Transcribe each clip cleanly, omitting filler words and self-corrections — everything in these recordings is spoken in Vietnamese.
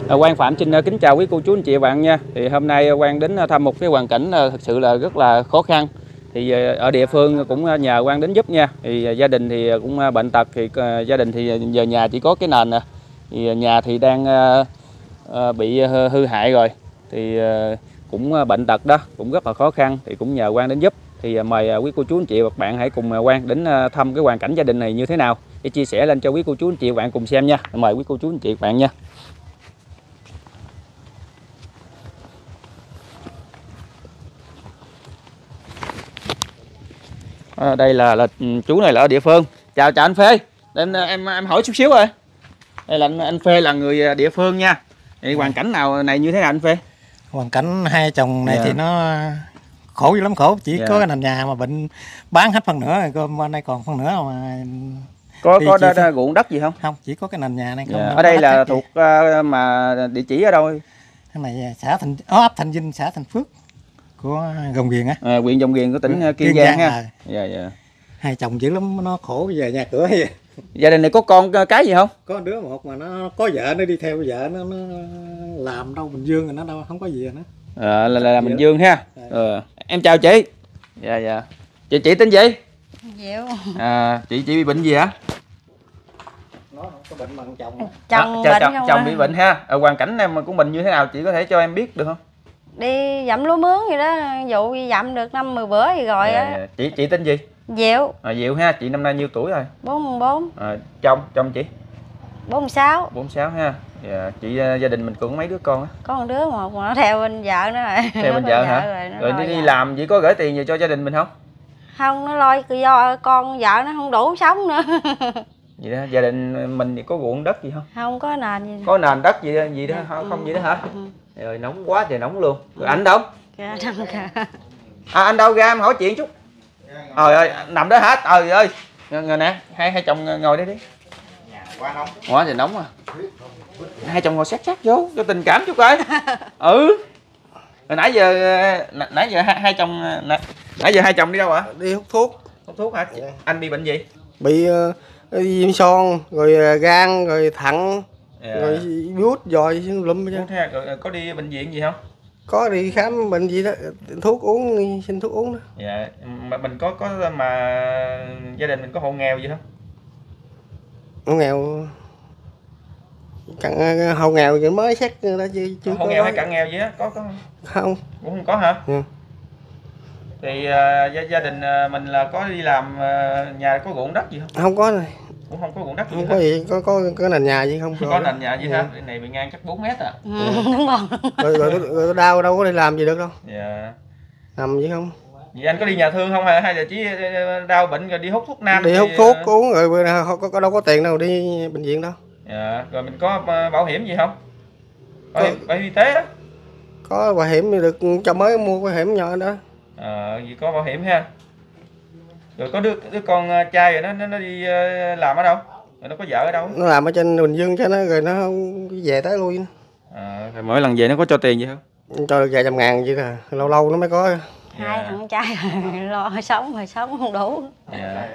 Quang Phạm xin kính chào quý cô chú anh chị và bạn nha. Thì hôm nay Quang đến thăm một cái hoàn cảnh thực sự là rất là khó khăn. Thì ở địa phương cũng nhờ Quang đến giúp nha. Thì gia đình thì cũng bệnh tật, thì gia đình thì giờ nhà chỉ có cái nền nè. Thì nhà thì đang bị hư hại rồi. Thì cũng bệnh tật đó, cũng rất là khó khăn, thì cũng nhờ Quang đến giúp. Thì mời quý cô chú anh chị và các bạn hãy cùng Quang đến thăm cái hoàn cảnh gia đình này như thế nào để chia sẻ lên cho quý cô chú anh chị và bạn cùng xem nha. Mời quý cô chú anh chị và bạn nha. Đây là chú này là ở địa phương. Chào anh Phê. Nên em hỏi chút xíu rồi. Đây là anh Phê là người địa phương nha. Thì hoàn cảnh nào này như thế nào anh Phê? Hoàn cảnh hai chồng này thì nó khổ dữ lắm, khổ chỉ có cái nền nhà mà bệnh bán hết phần nữa rồi, bên đây còn phần nữa mà có ruộng đất gì không? Không, chỉ có cái nền nhà này không. Ở đây là thuộc mà địa chỉ ở đâu? Cái này ấp Thành Vinh, xã Thành Phước của Rồng Giềng á. Huyện Rồng Giềng của tỉnh Kiên Giang ha. Dạ. Hai chồng dữ lắm, nó khổ về nhà cửa vậy. Gia đình này có con cái gì không? Có đứa một mà nó có vợ, nó đi theo vợ nó làm đâu Bình Dương rồi, nó đâu không có gì rồi nó. Là Bình Dương ha. Em chào chị. Dạ. Chị tên gì? Diệu. Chị bị bệnh gì hả? Nó không có bệnh bằng chồng. Chồng bị bệnh ha. Hoàn cảnh em của mình như thế nào chị có thể cho em biết được không? Đi dặm lúa mướn gì đó, vụ dặm được 5-10 bữa gì rồi á. Chị tên gì? Diệu. Diệu ha. Chị năm nay nhiêu tuổi rồi? 44. Chồng chị? 46. 46 ha. Chị gia đình mình cũng mấy đứa con á? Có một đứa một mà nó theo bên vợ nữa rồi. Theo bên vợ hả? Rồi đi làm chị có gửi tiền gì cho gia đình mình không? Không, nó lo do con vợ nó không đủ sống nữa. Vậy đó, gia đình mình thì có ruộng đất gì không? Không có nền gì. Có nền đất gì đó không gì đó hả? Rồi nóng quá trời nóng luôn. Rồi anh đâu? Anh đâu ra em hỏi chuyện chút. Trời ơi, nằm đó hả? Trời ơi. Ngồi nè, hai chồng ngồi đây đi. Quá trời nóng à. Hai chồng ngồi sát vô cho tình cảm chút coi. Rồi nãy giờ hai chồng đi đâu ạ? Đi hút thuốc. Hút thuốc hả? Anh bị bệnh gì? Bị viêm son, rồi gan, rồi thận, rồi gút dòi lum chứ. Rồi có đi bệnh viện gì không? Có đi khám bệnh gì đó, thuốc uống, xin thuốc uống đó. Dạ, mà mình có mà gia đình mình có hộ nghèo gì không? Hộ nghèo, hộ nghèo thì mới xét ra chứ chưa. Hộ nghèo hay cận nghèo gì á? Có không? Cũng không có hả? Ừ. Thì gia đình mình là có đi làm, nhà có ruộng đất gì không? Không có này. Cũng không có ruộng đất gì. Không có gì, có nền nhà gì không? Có nền nhà gì hả? Cái này bị ngang chắc 4 mét à. Đúng không? Rồi đau đâu có đi làm gì được đâu. Dạ. Nằm gì không? Vậy anh có đi nhà thương không hay là chỉ đau bệnh rồi đi hút thuốc nam? Đi hút thuốc uống rồi đâu có tiền đâu đi bệnh viện đâu. Dạ. Rồi mình có bảo hiểm gì không? Bảo hiểm y tế á. Có bảo hiểm thì được, cho mới mua bảo hiểm nhỏ đó. Gì có bảo hiểm ha. Rồi có đứa con trai rồi nó đi làm ở đâu? Rồi nó có vợ ở đâu? Nó làm ở trên Bình Dương cho nó, rồi nó không về tới lui. Rồi mỗi lần về nó có cho tiền gì không? Cho được vài trăm ngàn vậy nè, lâu lâu nó mới có. Hai thằng trai lo sống không đủ. Dạ.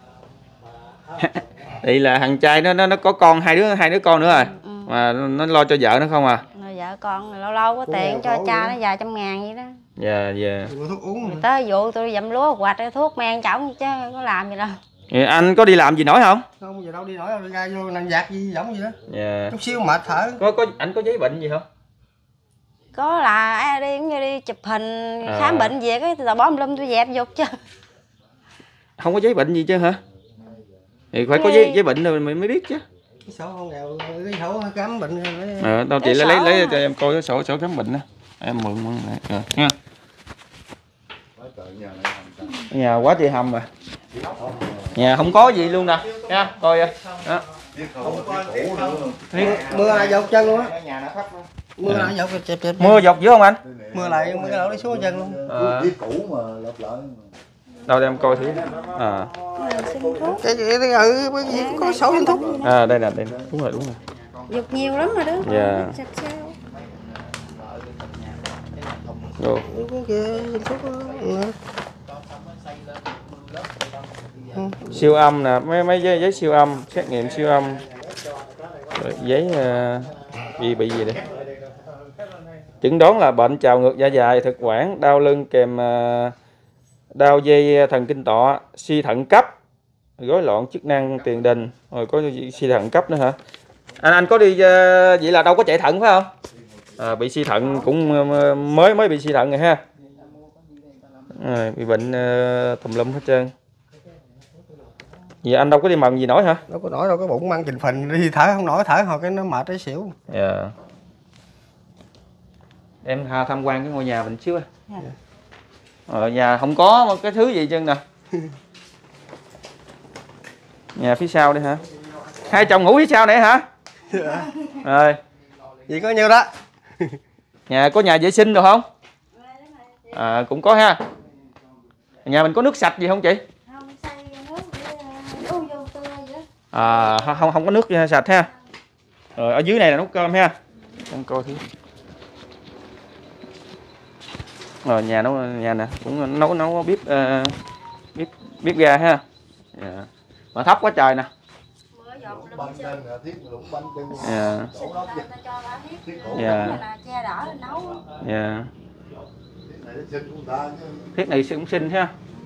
Thì là thằng trai nó có con hai đứa con nữa rồi. Mà nó lo cho vợ nó không à? Rồi vợ con lâu lâu có tiền cho cha nó vài trăm ngàn vậy đó. Dạ. Thuốc uống. Tới vụ tôi dặm lúa hoạch thuốc men chổng chứ có làm gì đâu. Anh có đi làm gì nổi không? Không, giờ đâu đi nổi đâu, ra vô nằm giặt gì giống gì đó. Dạ. Chút xíu mệt thở. Anh có giấy bệnh gì không? Có là đi cũng như đi chụp hình khám bệnh về cái tao bó lum tôi dẹp dục chứ. Không có giấy bệnh gì chứ hả? Thì phải có giấy bệnh rồi mình mới biết chứ. Cái sổ không nghèo, cái sổ khám bệnh. Đâu chị lấy cho em coi cái sổ khám bệnh đó. Em mượn này nha. Nhà quá trời hầm rồi. Nhà không có gì luôn nè nha, coi đó. Mưa lại dột chân luôn á. Mưa lại dột Mưa dột dữ không anh? Mưa lại cái đổ đi xuống chân luôn. Cái cũ mà lợp lại. Đâu để em coi thử. Cái có sổ xin thuốc. Đây nè, đúng rồi. Dục nhiều lắm rồi đó. Dạ. Rồi. Siêu âm nè, mấy giấy siêu âm, xét nghiệm siêu âm, rồi giấy bị gì đây? Chẩn đoán là bệnh trào ngược dạ dày, thực quản, đau lưng kèm đau dây thần kinh tọa, suy thận cấp, rối loạn chức năng tiền đình, rồi có suy thận cấp nữa hả? Anh có đi vậy là đâu có chạy thận phải không? Bị suy thận cũng mới bị suy thận rồi ha. Bị bệnh tùm lum hết trơn. Vậy anh đâu có đi mần gì nổi hả? Đâu có nổi đâu, cái bụng ăn trình phình đi thở không nổi, thở hồi cái nó mệt cái xỉu. Dạ. Em tham quan cái ngôi nhà mình xíu. Nhà không có một cái thứ gì chân nè. Nhà phía sau đây hả? Hai chồng ngủ phía sau này hả? Rồi. Gì có nhiêu đó. Có nhà vệ sinh được không? Cũng có ha. Nhà mình có nước sạch gì không chị? Không có nước sạch ha. Rồi ở dưới này là nấu cơm ha. Em coi thử. Rồi nhà nè cũng nấu bếp ga ha. Yeah. Mà thấp quá trời nè. Yeah. Yeah. Thiết này cũng xinh ha.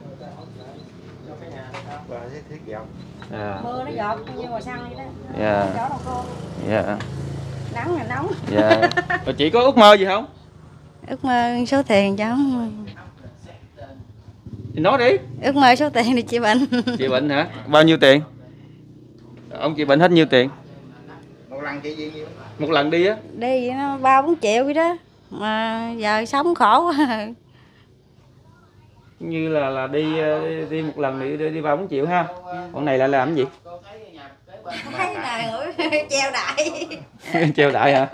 Mưa nó giọt như màu xăng vậy đó. Dạ. Dạ. Nắng là nóng. Dạ. Rồi chị có ước mơ gì không? Ước mơ số tiền cháu. Thì nói đi. Ước mơ số tiền thì chị bệnh. Chị bệnh hả? Bao nhiêu tiền? Ông chị bệnh hết nhiêu tiền? Một lần chị gì nhiêu? Một lần đi á? Đi nó 3-4 triệu vậy đó. Mà giờ sống khổ quá. Như là đi một lần đi 3-4 triệu ha. Còn này là làm cái gì? Thấy là treo đại. Treo đại hả?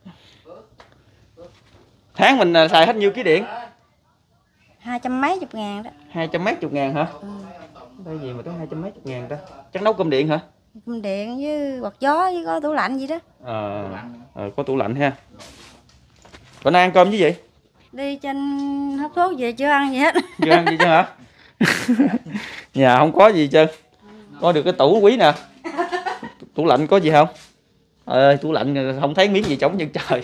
Tháng mình xài hết nhiêu ký điện? 200 mấy chục ngàn đó. 200 mấy chục ngàn hả? Cái gì mà tới 200 mấy chục ngàn ta? Chắc nấu cơm điện hả? Cơm điện với quạt gió với có tủ lạnh gì đó. Có tủ lạnh ha. Bữa nay ăn cơm với gì? Đi trên hấp thuốc về chưa ăn gì hết. Chưa ăn gì chứ hả? Nhà không có gì trơn. Có được cái tủ quý nè. Tủ lạnh có gì không? Tủ lạnh không thấy miếng gì trống chân trời.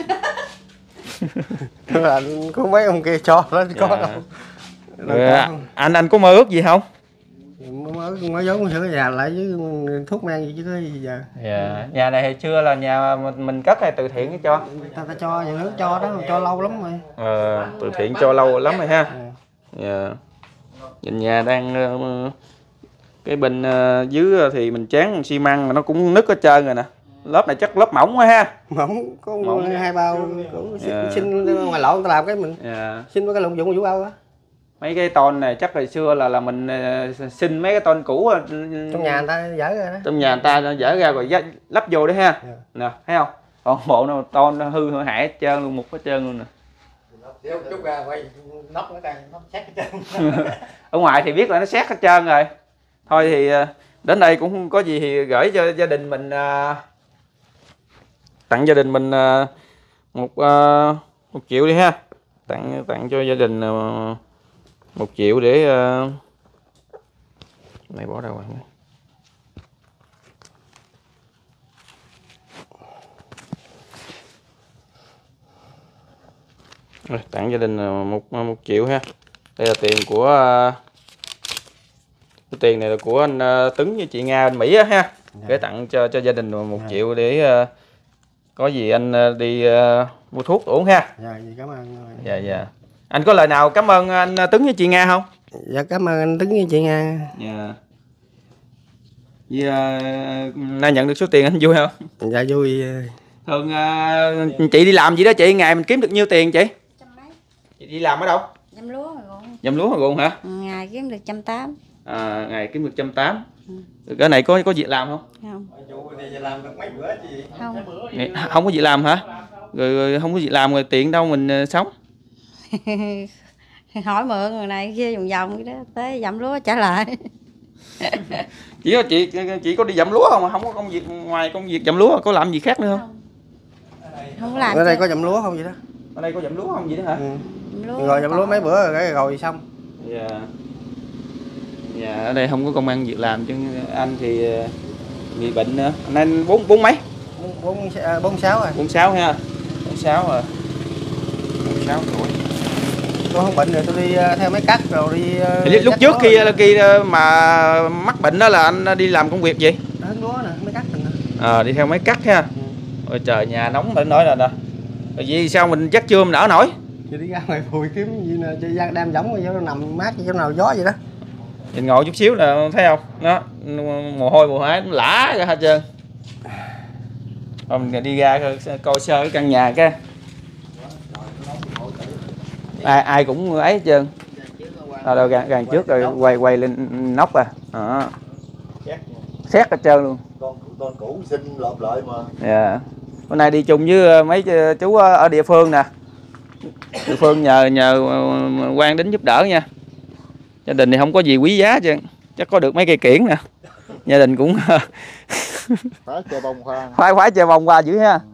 Tủ lạnh có mấy ông kia cho đó có đâu. Anh có mơ ước gì không? Mới giống sửa nhà lại với thuốc men gì chứ có gì giờ. Dạ. Nhà này hồi xưa là nhà mình cất hay từ thiện cho? Ta cho nhà nước cho đó, cho lâu lắm rồi. Từ thiện cho lâu lắm rồi ha. Dạ. Nhìn nhà đang cái bên dưới thì mình tráng xi măng mà nó cũng nứt hết trơn rồi nè. Lớp này chắc lớp mỏng quá ha. Mỏng có mỏng. 2 bao cũng xin ngoài lộn ta làm cái mình. Xin mấy cái lụng dụng vũ bao á. Mấy cái tôn này chắc hồi xưa là mình xin mấy cái tôn cũ trong nhà người ta dỡ ra đó. Trong nhà người ta dỡ ra rồi lắp vô đấy ha. Nè, thấy không? Còn bộ nào tôn nó hư hại hết trơn luôn, mục hết trơn luôn nè. Chút ra quay nóc nó đang nó xét hết trơn. Ở ngoài thì biết là nó xét hết trơn rồi. Thôi thì đến đây cũng không có gì thì gửi cho gia đình mình, tặng gia đình mình một triệu đi ha. Tặng cho gia đình 1 triệu để này bỏ đâu rồi. Rồi, tặng gia đình 1 triệu ha. Đây là tiền của cái tiền này là của anh Tuấn với chị Nga anh Mỹ á ha. Để tặng cho gia đình 1 triệu để có gì anh đi mua thuốc uống ha. Dạ, cảm ơn. Dạ. Anh có lời nào cảm ơn anh Tuấn với chị Nga không? Dạ, cảm ơn anh Tuấn với chị Nga. Dạ. Nay nhận được số tiền anh vui không? Dạ vui. Thường chị đi làm gì đó chị, ngày mình kiếm được nhiêu tiền chị? 100 mấy. Chị đi làm ở đâu? Dăm lúa rồi ruộng. Dăm lúa rồi ruộng hả? Ngày kiếm được 180. Ngày kiếm được 180. Cái này có việc làm không? Không. Làm được mấy bữa chứ gì? Không. Không có việc làm hả? Rồi không có việc làm rồi tiền đâu mình sống? Hỏi mượn người này kia vòng vòng cái đó, tới dặm lúa trả lại. Chị có đi dặm lúa không? Không có công việc, ngoài công việc dặm lúa có làm gì khác nữa không? Không có làm. Ở đây có dặm lúa không vậy đó? Ở đây có dặm lúa không vậy đó hả? Rồi dặm lúa mấy bữa rồi xong. Dạ. Ở đây không có công ăn việc làm chứ anh thì bị bệnh nữa. Anh bốn mấy? 46 rồi. 46 ha. 46 rồi. 46 tuổi. Tôi không bệnh rồi tôi đi theo máy cắt rồi đi. Thì lúc trước khi mà mắc bệnh đó là anh đi làm công việc gì? Hớn lúa nè, máy cắt nè. Đi theo máy cắt ha. Ôi trời, nhà nóng mà nói là nè. Rồi vì sao mình chắc chưa nở nổi? Thì đi ra ngoài phùi kiếm gì nè, chơi gian đem giống cho nó nằm mát chỗ nào gió vậy đó. Nhìn ngồi chút xíu là thấy không? Đó, mồ hôi mồ hái nó lã ra hết trơn. Rồi mình đi ra coi sơ cái căn nhà cái. Ai cũng ấy hết trơn. Đâu gần trước rồi quay lên nóc à. Đó. Xét hết trơn luôn. Con cũ xinh lộp lợi mà. Dạ. Bữa nay đi chung với mấy chú ở địa phương nè. Địa phương nhờ quan đến giúp đỡ nha. Gia đình thì không có gì quý giá chứ. Chắc có được mấy cây kiển nè. Gia đình cũng Phải chơi bông khoan. khoái chơi vòng qua dữ ha.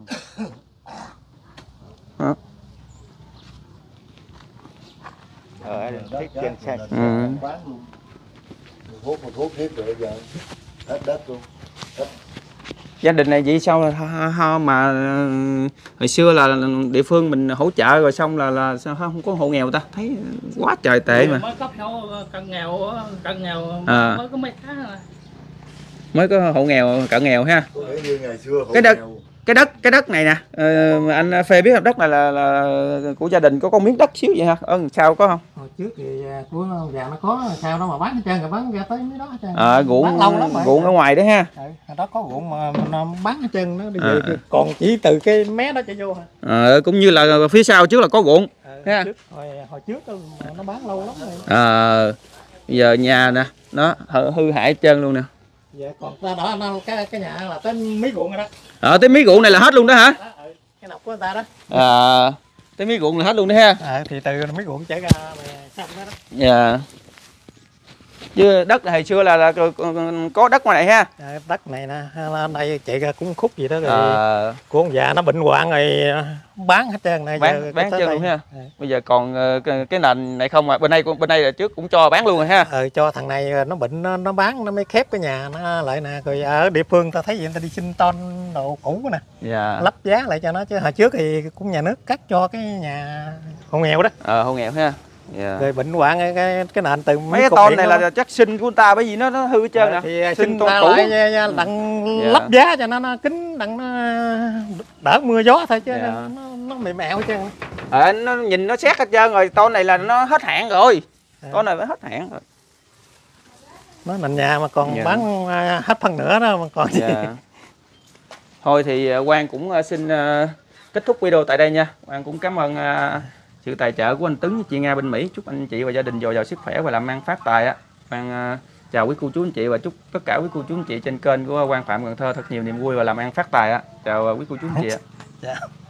Thiết chân xanh. Bán luôn. Thuốc thiết rồi giờ hết đất luôn. Gia đình này vậy sao mà hồi xưa là địa phương mình hỗ trợ rồi xong là sao không có hộ nghèo ta, thấy quá trời tệ mà. Mới cấp hộ cận nghèo mới có mấy tháng rồi. Mới có hộ nghèo cận nghèo ha. Có nghĩa như ngày xưa hộ Cái đất này nè, anh Phê biết đất này là của gia đình có miếng đất xíu vậy ha? Sao có không? Hồi trước thì của già nó có, sao đó mà bán hết trơn rồi, bán ra tới mấy đó hết trơn. Ruộng lâu lắm rồi. Ruộng ở ngoài đấy ha. Đó có ruộng mà nó bán hết trơn nó đi về, còn chỉ từ cái mé đó chạy vô hả? Cũng như là phía sau trước là có ruộng ha. Hồi trước nó bán lâu lắm rồi. Bây giờ nhà nè, nó hư hại hết trơn luôn nè. Dạ, còn ra đó cái nhà là tới mấy ruộng rồi đó. Tới mấy ruộng này là hết luôn đó hả? Cái nọc của người ta đó. Tới mấy ruộng là hết luôn đó ha. Thì từ mấy ruộng chảy ra xong đó. Dạ. Chứ đất hồi xưa là có đất ngoài này ha. Đất này nè, đây chạy ra cũng khúc gì đó rồi. Của ông già nó bệnh hoạn rồi bán hết trơn này. Bán hết trơn luôn ha. Bây giờ còn cái nền này không à. Bên đây là trước cũng cho bán luôn rồi ha. Cho thằng này nó bệnh nó bán nó mới khép cái nhà nó lại nè. Rồi ở địa phương ta thấy vậy người ta đi xin ton đồ cũ nè. Dạ. Lắp giá lại cho nó, chứ hồi trước thì cũng nhà nước cắt cho cái nhà hộ nghèo đó. Hộ nghèo ha. Yeah. Rồi bệnh hoạn cái nền từ mấy cái ton này là chắc xin của người ta, bởi vì nó hư hết trơn nè. Thì xin ta lại đặng lắp giá cho nó kín, đặng nó đỡ mưa gió thôi chứ nó mềm mẹo hết trơn. Nó nhìn nó xét hết trơn rồi, ton này là nó hết hạn rồi. Ton này phải hết hạn rồi. Nó nền nhà mà còn bán hết phân nửa đó mà còn gì. Thôi thì Quang cũng xin kết thúc video tại đây nha. Quang cũng cảm ơn sự tài trợ của anh Tấn với chị Nga bên Mỹ. Chúc anh chị và gia đình dồi dào sức khỏe và làm ăn phát tài á. Quang chào quý cô chú anh chị và chúc tất cả quý cô chú anh chị trên kênh của Quang Phạm Cần Thơ thật nhiều niềm vui và làm ăn phát tài á. Chào quý cô chú anh chị ạ.